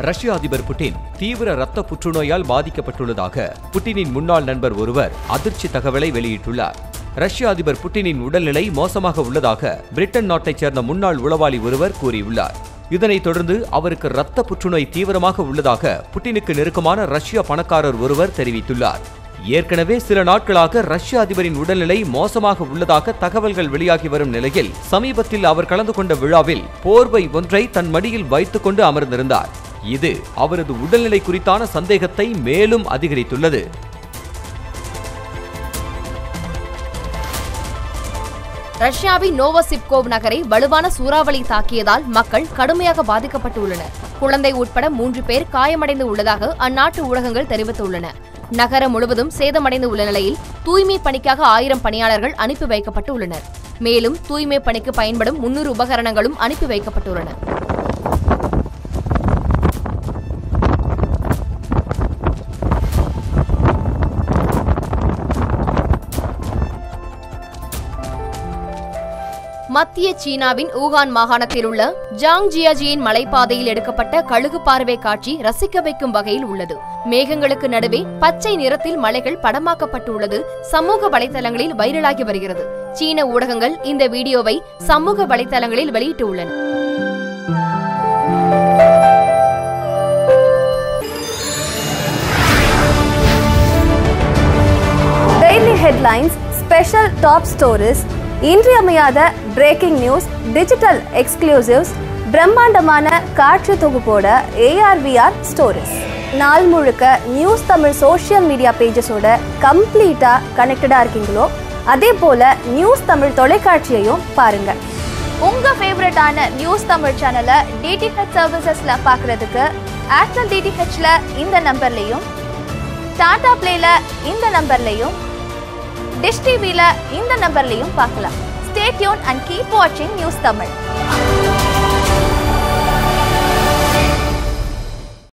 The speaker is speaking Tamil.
ரஷ்ய அதிபர் புட்டின் தீவிர இரத்த புற்றுநோயால் பாதிக்கப்பட்டுள்ளதாக புட்டினின் முன்னாள் நண்பர் ஒருவர் அதிர்ச்சி தகவலை வெளியிட்டுள்ளார். ரஷ்ய அதிபர் புட்டினின் உடல்நிலை மோசமாக உள்ளதாக பிரிட்டன் நாட்டைச் சேர்ந்த முன்னாள் உளவாளி ஒருவர் கூறியுள்ளார். இதனைத் தொடர்ந்து அவருக்கு இரத்த புற்றுநோய் தீவிரமாக உள்ளதாக புட்டினுக்கு நெருக்கமான ரஷ்ய பணக்காரர் ஒருவர் தெரிவித்துள்ளார். ஏற்கனவே சில நாட்களாக ரஷ்ய அதிபரின் உடல்நிலை மோசமாக உள்ளதாக தகவல்கள் வெளியாகி வரும் நிலையில் சமீபத்தில் அவர் கலந்து கொண்ட விழாவில் போர்வை ஒன்றை தன் மடியில் வைத்துக் கொண்டு அமர்ந்திருந்தார். இது அவரது உடல்நிலை குறித்தான சந்தேகத்தை மேலும் அதிகரித்துள்ளது. ரஷ்யாவின் நோவோசிப்கோவ் நகரை வலுவான சூறாவளி தாக்கியதால் மக்கள் கடுமையாக பாதிக்கப்பட்டுள்ளனர். குழந்தை உட்பட 3 பேர் காயமடைந்து உள்ளதாக அந்நாட்டு ஊடகங்கள் தெரிவித்துள்ளன. நகரம் முழுவதும் சேதமடைந்து உள்ள நிலையில் தூய்மை பணிக்காக 1000 பணியாளர்கள் அனுப்பி வைக்கப்பட்டுள்ளனர். மேலும் தூய்மை பணிக்கு பயன்படும் 300 உபகரணங்களும் அனுப்பி வைக்கப்பட்டுள்ளன. மத்திய சீனாவின் ஊகான் மாகாணத்தில் உள்ள ஜாங்ஜியாஜியின் மலைப்பாதையில் எடுக்கப்பட்ட கழுகு பார்வை காட்சி ரசிக்க வைக்கும் வகையில் உள்ளது. மேகங்களுக்கு நடுவே பச்சை நிறத்தில் மலைகள் படமாக்கப்பட்டுள்ளது சமூக வலைதளங்களில் வைரலாகி வருகிறது. சீன ஊடகங்கள் இந்த வீடியோவை சமூக வலைதளங்களில் வெளியிட்டுள்ளன. Daily headlines, special top stories, இன்றியமையாத பிரேக்கிங் நியூஸ், டிஜிட்டல் எக்ஸ்க்ளூசிவ்ஸ், பிரம்மாண்டமான காட்சி தொகுப்போட ARVR ஸ்டோரிஸ். நாள் முழுக்க நியூஸ் தமிழ் சோஷியல் மீடியா பேஜஸோட கம்ப்ளீட்டாக கனெக்டடாக இருக்கீங்களோ அதே போல் நியூஸ் தமிழ் தொலைக்காட்சியையும் பாருங்கள். உங்கள் ஃபேவரட்டான நியூஸ் தமிழ் சேனலை DTH சர்வீசஸில் பார்க்குறதுக்கு ஏர்டெல் DTHல இந்த நம்பர்லையும், டாடா பிளேல இந்த நம்பர்லையும், டிஷ் டிவில இந்த நம்பர்லையும் பார்க்கலாம். Stay tuned and keep watching News Tamil.